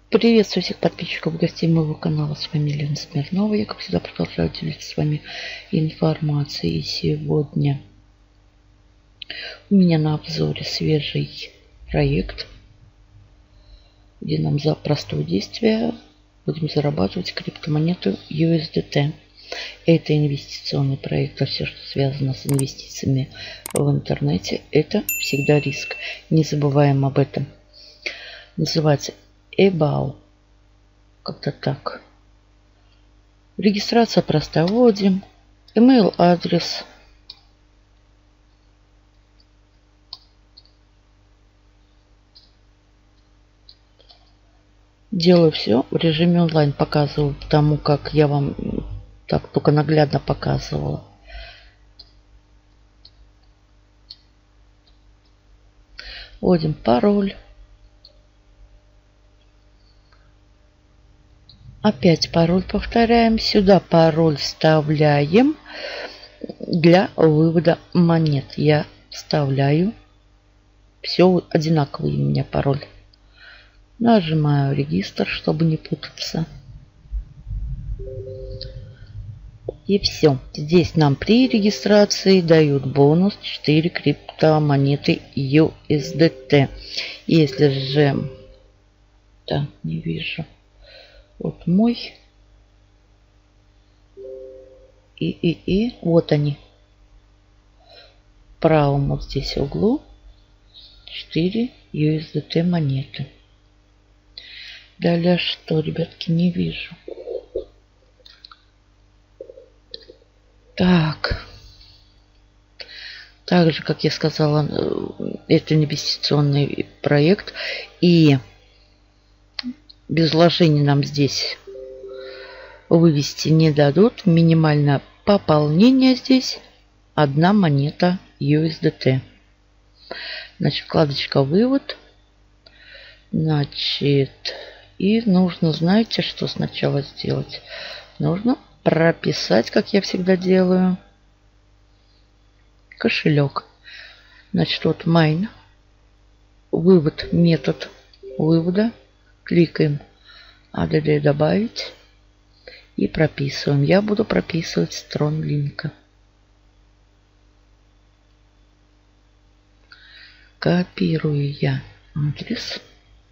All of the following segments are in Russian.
Приветствую всех подписчиков и гостей моего канала. С вами Елена Смирнова. Я, как всегда, продолжаю делиться с вами информацией. И сегодня у меня на обзоре свежий проект, где нам за простое действие будем зарабатывать криптомонету USDT. Это инвестиционный проект, а все, что связано с инвестициями в интернете, это всегда риск. Не забываем об этом. Называется eBAU. Как-то так. Регистрация простая. Вводим email адрес. Делаю все в режиме онлайн. Показываю, потому как я вам так только наглядно показывала. Вводим пароль. Опять пароль повторяем. Сюда пароль вставляем для вывода монет. Я вставляю. Все одинаковый у меня пароль. Нажимаю регистр, чтобы не путаться. И все. Здесь нам при регистрации дают бонус 4 криптомонеты USDT. Если же... Да, не вижу. Вот мой. И вот они. В правом вот здесь углу 4 USDT монеты. Далее что, ребятки, не вижу. Так. Также, как я сказала, это инвестиционный проект. И без вложений нам здесь вывести не дадут. Минимальное пополнение здесь 1 монета USDT. Значит, вкладочка вывод. Значит, и нужно, знаете, что сначала сделать? Нужно прописать, как я всегда делаю, кошелек. Значит, вот mine. Вывод, метод вывода. Кликаем ADD добавить и прописываем. Я буду прописывать Stronglink. Копирую я адрес.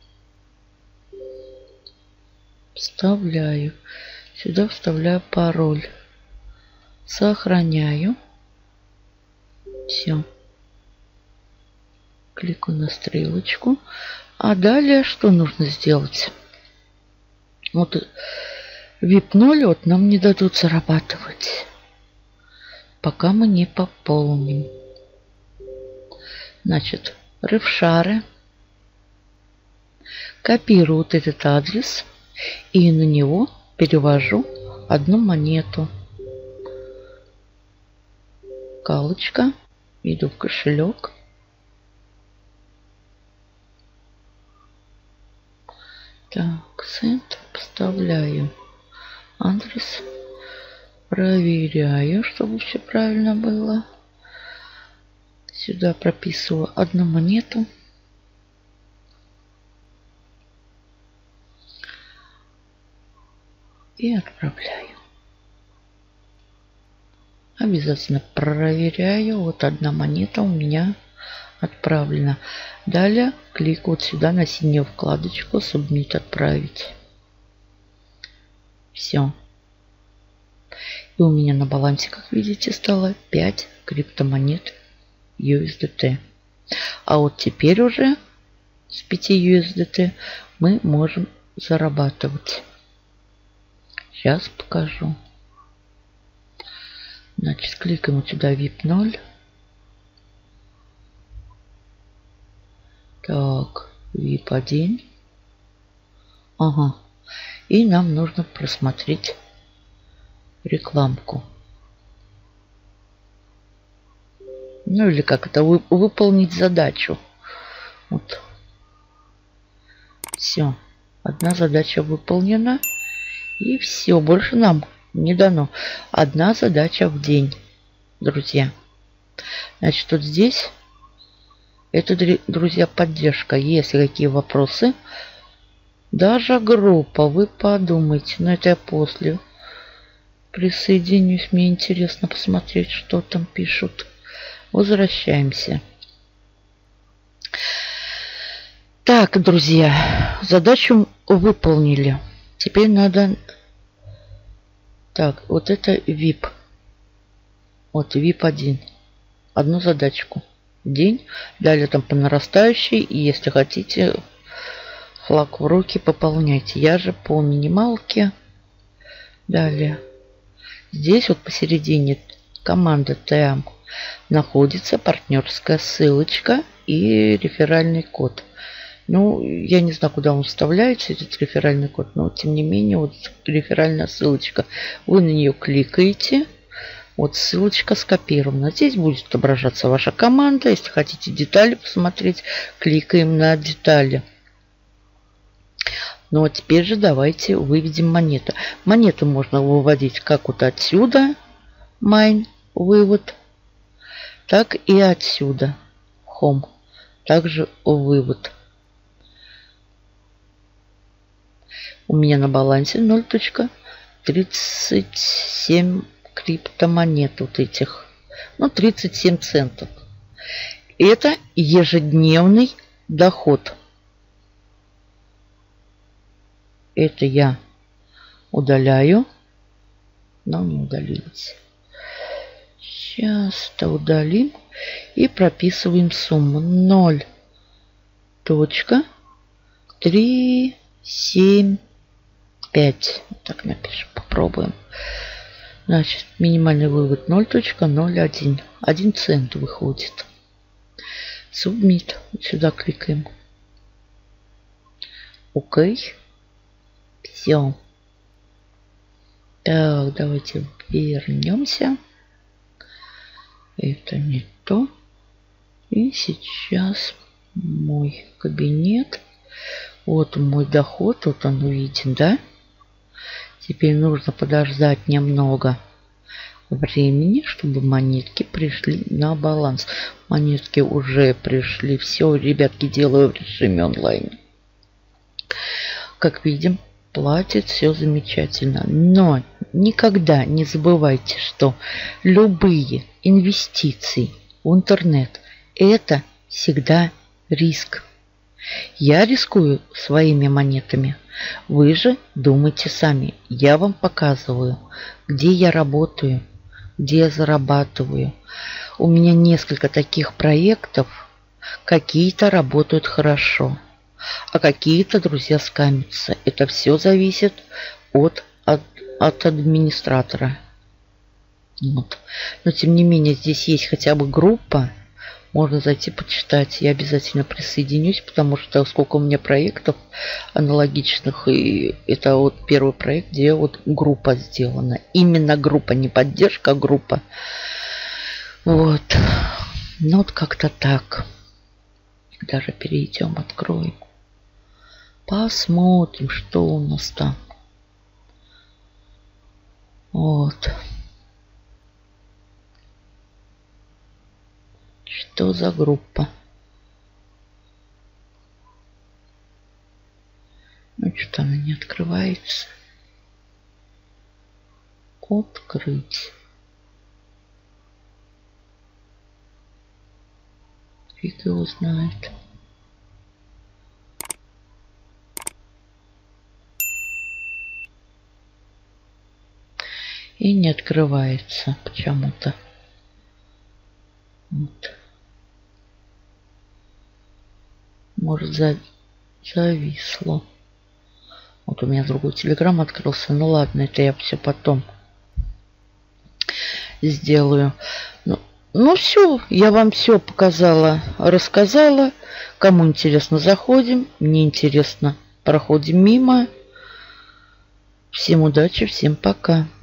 Вставляю. Сюда вставляю пароль. Сохраняю. Все. Кликаю на стрелочку. А далее что нужно сделать? Вот VIP 0 вот нам не дадут зарабатывать, пока мы не пополним. Значит, рефшары. Копирую вот этот адрес и на него перевожу 1 монету. Галочка. Иду в кошелек. Так, send, вставляю адрес, проверяю, чтобы все правильно было. Сюда прописываю 1 монету. И отправляю. Обязательно проверяю. Вот 1 монета у меня отправлена. Далее кликаю вот сюда на синюю вкладочку Submit отправить. Все. И у меня на балансе, как видите, стало 5 криптомонет USDT. А вот теперь уже с 5 USDT мы можем зарабатывать. Сейчас покажу. Значит, кликаем вот сюда VIP 0. Так, VIP 1. Ага. И нам нужно просмотреть рекламку. Ну или как это, выполнить задачу. Вот. Все. 1 задача выполнена. И все. Больше нам не дано. 1 задача в день, друзья. Значит, вот здесь это, друзья, поддержка. Если какие вопросы, Даже группа, вы подумайте. Но это я после присоединюсь. Мне интересно посмотреть, что там пишут. Возвращаемся. Так, друзья, задачу выполнили. Теперь надо... Так, вот это VIP. Вот VIP 1. Одну задачку в день. Далее там по нарастающей. И если хотите, флаг в руки, пополняйте. Я же по минималке. Далее. Здесь вот посередине команда ТМ находится партнерская ссылочка и реферальный код. Ну, я не знаю, куда он вставляется, этот реферальный код, но тем не менее, вот реферальная ссылочка. Вы на нее кликаете, вот ссылочка скопирована. Здесь будет отображаться ваша команда. Если хотите детали посмотреть, кликаем на детали. Ну, а теперь же давайте выведем монету. Монету можно выводить как вот отсюда, mine, вывод, так и отсюда, home, также вывод. У меня на балансе 0.37 криптомонет вот этих. Ну, 37 центов. Это ежедневный доход. Это я удаляю. Но не удалилось. Сейчас это удалим. И прописываем сумму 0.375. Так напишем, попробуем. Значит, минимальный вывод 0.01. 1 цент выходит. Submit. Вот сюда кликаем. Окей. Все. Так, давайте вернемся. Это не то. И сейчас мой кабинет. Вот мой доход. Вот он виден, да? Теперь нужно подождать немного времени, чтобы монетки пришли на баланс. Монетки уже пришли. Все, ребятки, делаю в режиме онлайн. Как видим, платит, все замечательно. Но никогда не забывайте, что любые инвестиции в интернет – это всегда риск. Я рискую своими монетами. Вы же думайте сами. Я вам показываю, где я работаю, где я зарабатываю. У меня несколько таких проектов. Какие-то работают хорошо, а какие-то, друзья, скамятся. Это все зависит от администратора. Вот. Но тем не менее, здесь есть хотя бы группа. Можно зайти почитать. Я обязательно присоединюсь, потому что сколько у меня проектов аналогичных. И это вот первый проект, где вот группа сделана. Именно группа, не поддержка, а группа. Вот. Ну вот как-то так. Даже перейдем, откроем. Посмотрим, что у нас там. Вот. Что за группа? Ну, что-то она не открывается. Открыть. Фиг его знает. И не открывается почему-то. Вот. Может, зависло. Вот у меня другой телеграм открылся. Ну ладно, это я все потом сделаю. Ну все, я вам все показала, рассказала. Кому интересно, заходим. Мне интересно, проходим мимо. Всем удачи, всем пока.